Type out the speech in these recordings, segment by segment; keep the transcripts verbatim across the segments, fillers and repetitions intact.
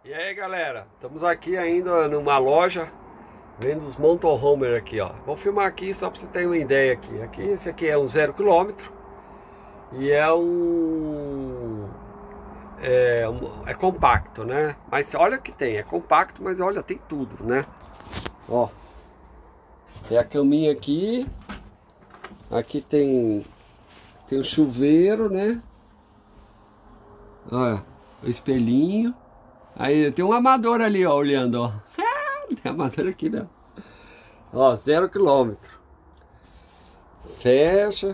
E aí galera, estamos aqui ainda numa loja vendo os motorhome aqui, ó. Vou filmar aqui só para você ter uma ideia aqui. Aqui, esse aqui é um zero quilômetro e é um é, um, é compacto, né? Mas olha que tem, é compacto, mas olha, tem tudo, né? Ó, tem a caminha aqui, aqui tem tem o chuveiro, né? Olha, o espelhinho. Aí tem um amador ali, ó, olhando, ó. Tem amador aqui, né? Ó, zero quilômetro. Fecha.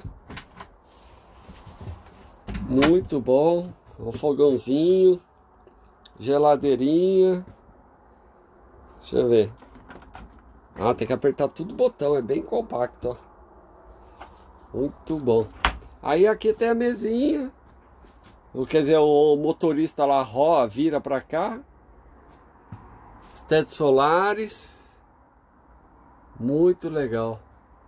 Muito bom. Um fogãozinho. Geladeirinha. Deixa eu ver. Ah, tem que apertar tudo o botão. É bem compacto, ó. Muito bom. Aí aqui tem a mesinha. Quer dizer, o motorista lá roda, vira pra cá. Os tetos solares. Muito legal.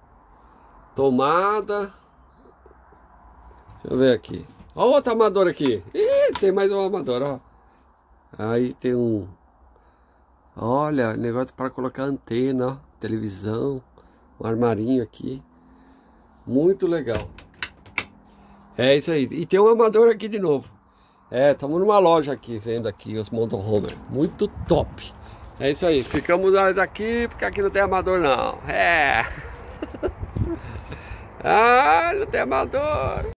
Tomada. Deixa eu ver aqui. Olha o outro amador aqui. Ih, tem mais um amador, ó. Aí tem um... Olha, negócio para colocar antena, ó. Televisão. Um armarinho aqui. Muito legal. É isso aí. E tem um amador aqui de novo. É, estamos numa loja aqui, vendo aqui os motorhome. Muito top. É isso aí. Ficamos daqui porque aqui não tem amador não. É. Ah, não tem amador.